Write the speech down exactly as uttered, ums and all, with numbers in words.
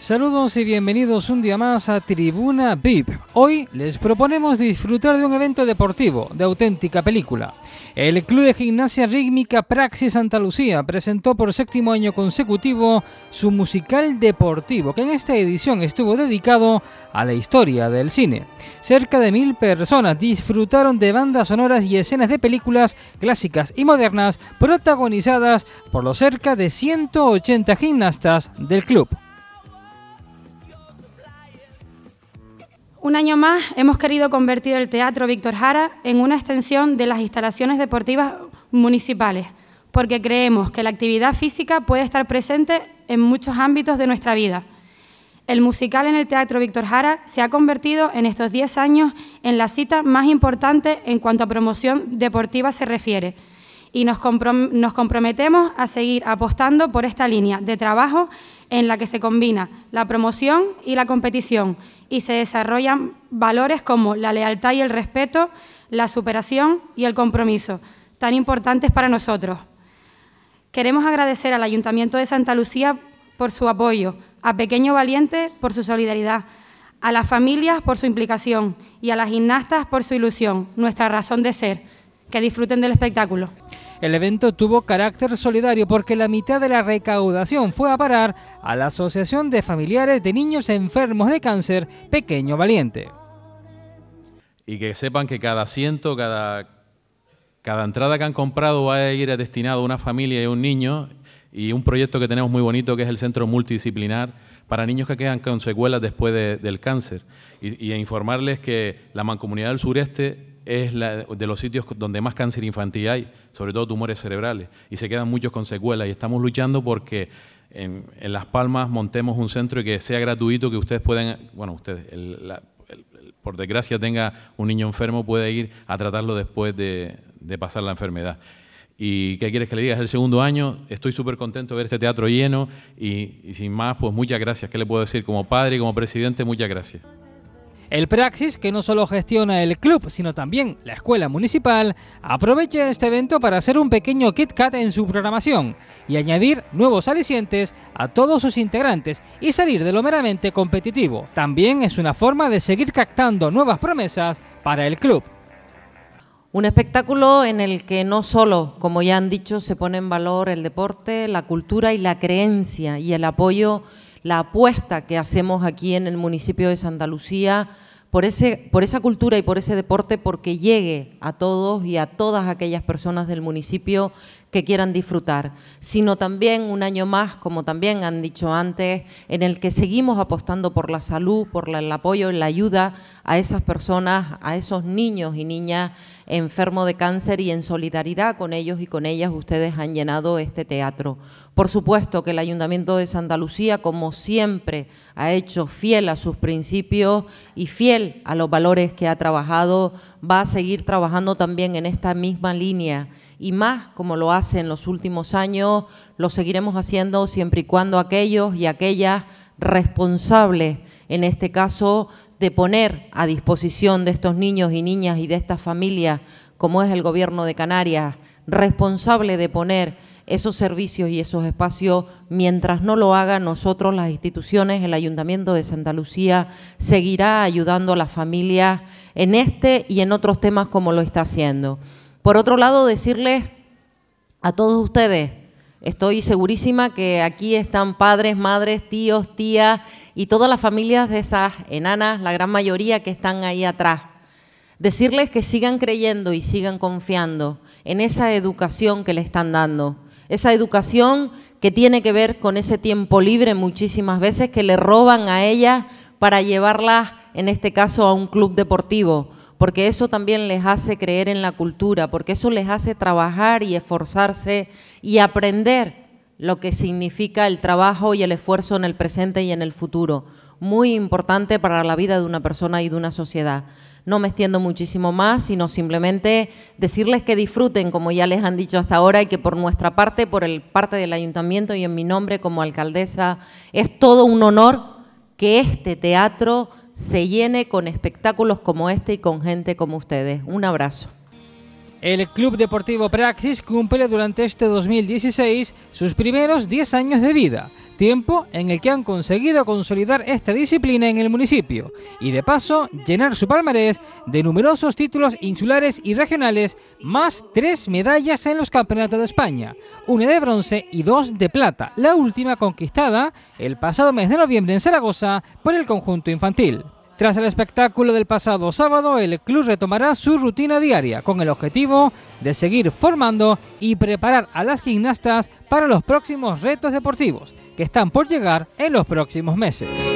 Saludos y bienvenidos un día más a Tribuna V I P. Hoy les proponemos disfrutar de un evento deportivo, de auténtica película. El Club de Gimnasia Rítmica Praxis Santa Lucía presentó por séptimo año consecutivo su musical deportivo, que en esta edición estuvo dedicado a la historia del cine. Cerca de mil personas disfrutaron de bandas sonoras y escenas de películas clásicas y modernas protagonizadas por los cerca de ciento ochenta gimnastas del club. Un año más hemos querido convertir el Teatro Víctor Jara en una extensión de las instalaciones deportivas municipales, porque creemos que la actividad física puede estar presente en muchos ámbitos de nuestra vida. El musical en el Teatro Víctor Jara se ha convertido en estos diez años en la cita más importante en cuanto a promoción deportiva se refiere, y nos, comprom- nos comprometemos a seguir apostando por esta línea de trabajo en la que se combina la promoción y la competición, y se desarrollan valores como la lealtad y el respeto, la superación y el compromiso, tan importantes para nosotros. Queremos agradecer al Ayuntamiento de Santa Lucía por su apoyo, a Pequeño Valiente por su solidaridad, a las familias por su implicación y a las gimnastas por su ilusión, nuestra razón de ser. Que disfruten del espectáculo. El evento tuvo carácter solidario porque la mitad de la recaudación fue a parar a la Asociación de Familiares de Niños Enfermos de Cáncer Pequeño Valiente. Y que sepan que cada asiento, cada, cada entrada que han comprado va a ir destinado a una familia y a un niño, y un proyecto que tenemos muy bonito que es el Centro Multidisciplinar para niños que quedan con secuelas después de, del cáncer. Y, y a informarles que la Mancomunidad del Sureste es la, de los sitios donde más cáncer infantil hay, sobre todo tumores cerebrales, y se quedan muchos con secuelas, y estamos luchando porque en, en Las Palmas montemos un centro y que sea gratuito, que ustedes puedan, bueno, ustedes, el, la, el, el, por desgracia tenga un niño enfermo, puede ir a tratarlo después de, de pasar la enfermedad. ¿Y qué quieres que le diga? Es el segundo año, estoy súper contento de ver este teatro lleno, y, y sin más, pues muchas gracias. ¿Qué le puedo decir? Como padre y como presidente, muchas gracias. El Praxis, que no solo gestiona el club, sino también la escuela municipal, aprovecha este evento para hacer un pequeño Kit Kat en su programación y añadir nuevos alicientes a todos sus integrantes y salir de lo meramente competitivo. También es una forma de seguir captando nuevas promesas para el club. Un espectáculo en el que no solo, como ya han dicho, se pone en valor el deporte, la cultura y la creencia y el apoyo, la apuesta que hacemos aquí en el municipio de Santa Lucía por, ese, por esa cultura y por ese deporte, porque llegue a todos y a todas aquellas personas del municipio que quieran disfrutar, sino también un año más, como también han dicho antes, en el que seguimos apostando por la salud, por la, el apoyo y la ayuda a esas personas, a esos niños y niñas enfermos de cáncer, y en solidaridad con ellos y con ellas ustedes han llenado este teatro. Por supuesto que el Ayuntamiento de Santa Lucía, como siempre, ha hecho fiel a sus principios y fiel a los valores que ha trabajado, va a seguir trabajando también en esta misma línea, y más como lo hace en los últimos años, lo seguiremos haciendo siempre y cuando aquellos y aquellas responsables, en este caso, de poner a disposición de estos niños y niñas y de estas familias, como es el Gobierno de Canarias, responsable de poner esos servicios y esos espacios, mientras no lo hagan nosotros, las instituciones, el Ayuntamiento de Santa Lucía seguirá ayudando a las familias en este y en otros temas como lo está haciendo. Por otro lado, decirles a todos ustedes, estoy segurísima que aquí están padres, madres, tíos, tías y todas las familias de esas enanas, la gran mayoría que están ahí atrás. Decirles que sigan creyendo y sigan confiando en esa educación que le están dando. Esa educación que tiene que ver con ese tiempo libre muchísimas veces que le roban a ellas para llevarlas, en este caso, a un club deportivo, porque eso también les hace creer en la cultura, porque eso les hace trabajar y esforzarse y aprender lo que significa el trabajo y el esfuerzo en el presente y en el futuro. Muy importante para la vida de una persona y de una sociedad. No me extiendo muchísimo más, sino simplemente decirles que disfruten, como ya les han dicho hasta ahora, y que por nuestra parte, por el parte del Ayuntamiento y en mi nombre como alcaldesa, es todo un honor que este teatro se llene con espectáculos como este y con gente como ustedes. Un abrazo. El Club Deportivo Praxis cumple durante este dos mil dieciséis sus primeros diez años de vida. tiempo en el que han conseguido consolidar esta disciplina en el municipio y de paso llenar su palmarés de numerosos títulos insulares y regionales, más tres medallas en los campeonatos de España, una de bronce y dos de plata, la última conquistada el pasado mes de noviembre en Zaragoza por el conjunto infantil. Tras el espectáculo del pasado sábado, el club retomará su rutina diaria con el objetivo de seguir formando y preparar a las gimnastas para los próximos retos deportivos que están por llegar en los próximos meses.